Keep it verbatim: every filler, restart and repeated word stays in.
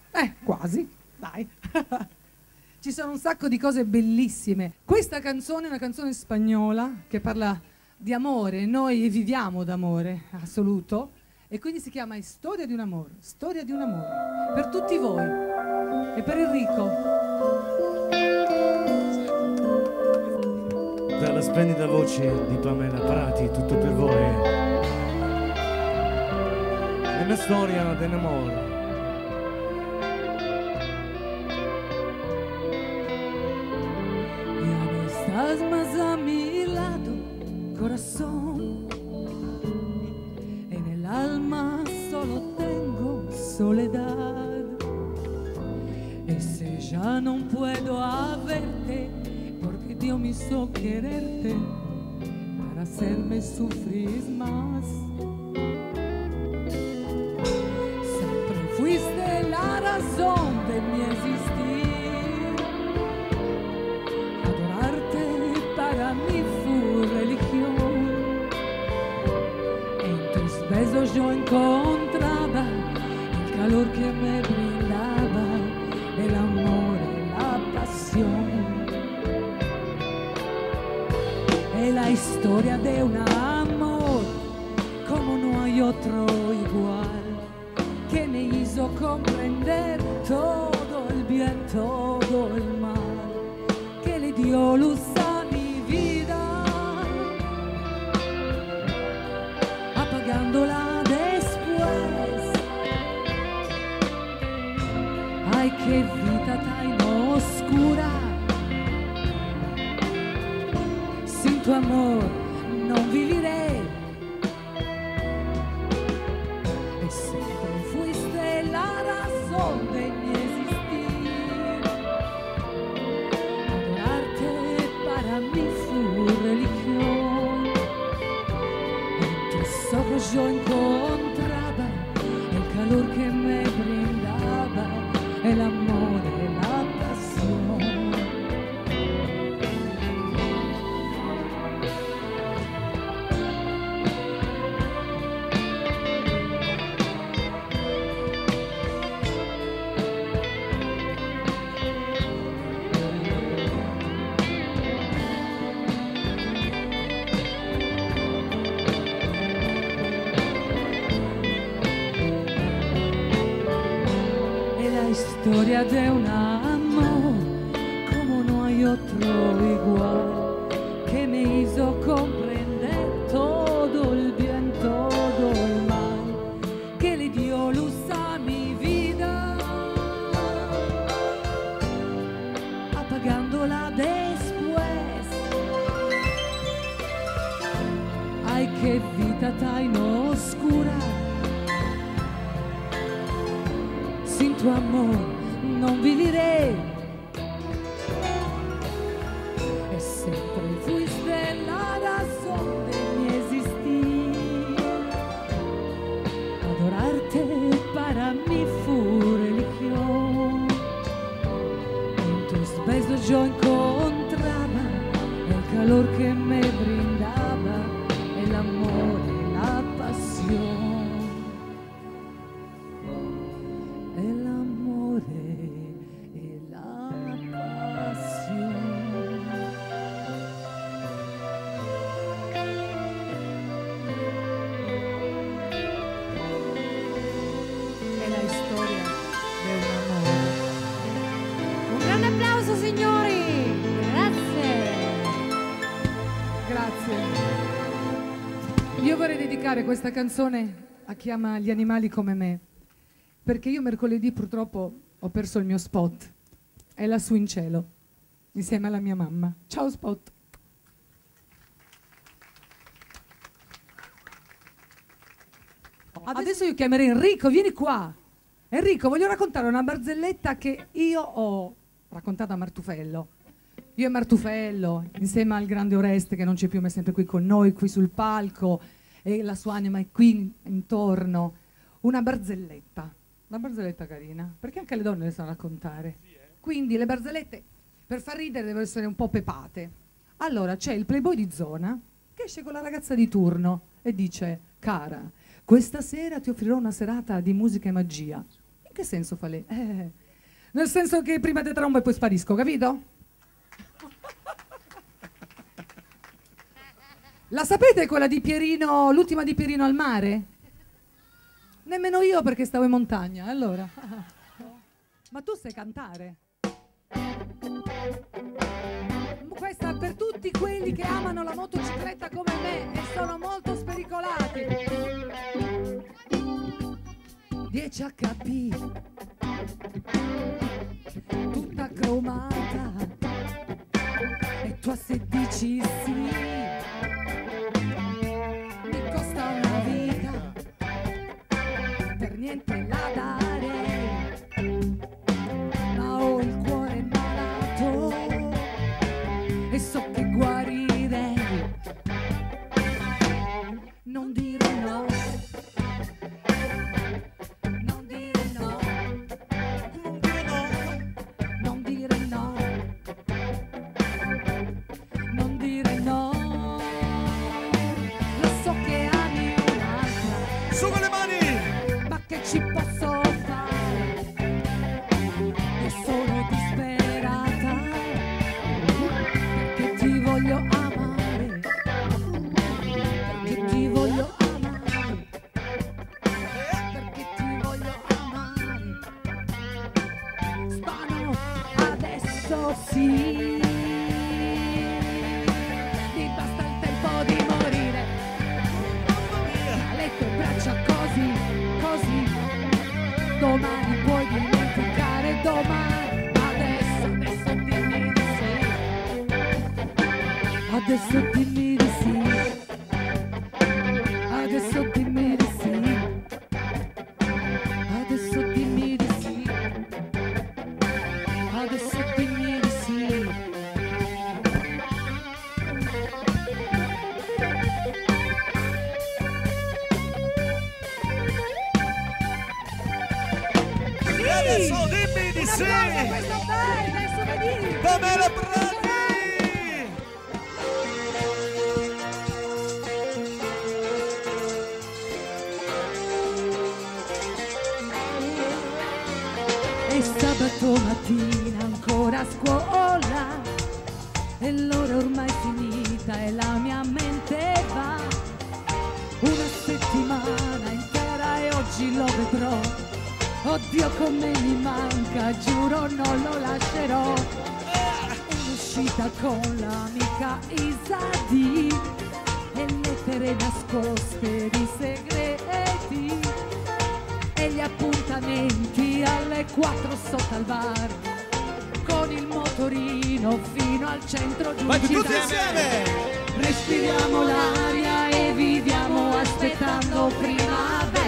Eh, quasi, dai. Ci sono un sacco di cose bellissime. Questa canzone è una canzone spagnola che parla di amore. Noi viviamo d'amore assoluto e quindi si chiama Storia di un amore. Storia di un amore. Per tutti voi e per Enrico. Dalla splendida voce di Pamela Prati, tutto per voi. È una storia d'amore. Ya no estás más a mi lado, corazón. En el alma solo tengo soledad. Y si ya no puedo verte, porque Dios me hizo quererte para hacerme sufrir más. Siempre fuiste la razón de mi existir. Adorarte para mí fue religión. En tus besos yo encontraba el calor que me brindaba, el amor y la pasión. Es la historia de un amor como no hay otro igual, que me hizo comprender todo el bien, todo el mal, que le dio luz a mi vida, apagándola después. Ay, qué vida tan oscura. Sin tu amor no viviré. Y siempre fuiste la razón de mi existir. Adorarte para mí fue religión. En tus ojos yo encontraba el calor que me brindaba, el amor y la pasión. Historia de un amor como no hay otro igual, que me hizo comprender todo el bien, todo el mal, que le dio luz a mi vida, apagándola después. Ay, qué vida tan oscura. Sin tu amor non viviré. E sempre fuiste la razón de mi existir. Adorarte para mí fue religión. En tus besos yo encontraba el calor que me brindaba, el amor y la pasión. Io vorrei dedicare questa canzone a chi ama gli animali come me, perché io mercoledì purtroppo ho perso il mio Spot, è lassù in cielo, insieme alla mia mamma. Ciao Spot! Adesso io chiamerei Enrico, vieni qua! Enrico, voglio raccontare una barzelletta che io ho raccontato a Martufello. Io e Martufello, insieme al grande Oreste, che non c'è più ma è sempre qui con noi, qui sul palco, e la sua anima è qui intorno. Una barzelletta, una barzelletta carina, perché anche le donne le sanno raccontare. Quindi le barzellette, per far ridere, devono essere un po' pepate. Allora, c'è il playboy di zona che esce con la ragazza di turno e dice: cara, questa sera ti offrirò una serata di musica e magia. che senso fa lei? Eh, nel senso che prima te trombo e poi sparisco, capito? La sapete quella di Pierino, l'ultima di Pierino al mare? Nemmeno io perché stavo in montagna, allora. Ma tu sai cantare? Questa è per tutti quelli che amano la motocicletta come me e sono molto spericolati. dieci acca pi, tutta cromata, e tu a sedici sì, mi costa una vita, per niente la darei, ma ho il cuore malato e so che guarirei. Non dire no, non dire no, non dire no, non dire no. Lo so che ami un'altra, su con le mani, ma che ci posso fare? Io sono disperata perché ti voglio amare, perché ti voglio amare, perché ti voglio amare. Spano adesso sì, mi basta il tempo di morire, tra le tue braccia così, così, domani puoi dimenticare, domani, adesso, adesso dimmi di sì, adesso dimmi di sì, adesso dimmi di sì, adesso dimmi di sì, adesso dimmi di sì. e adesso dimmi di Un sì, applauso a questa band, adesso vedi. Pamela Prati. E sabato mattina ancora a scuola e l'ora ormai finita e la mia mente va. Una settimana intera e oggi lo vedrò. Oddio come mi manca, giuro non lo lascerò. Un'uscita con l'amica Isadì e lettere nascoste di segreti e gli appuntamenti alle quattro sotto al bar con il motorino fino al centro giù Vai in tutti città. insieme. Respiriamo l'aria e viviamo aspettando primavera.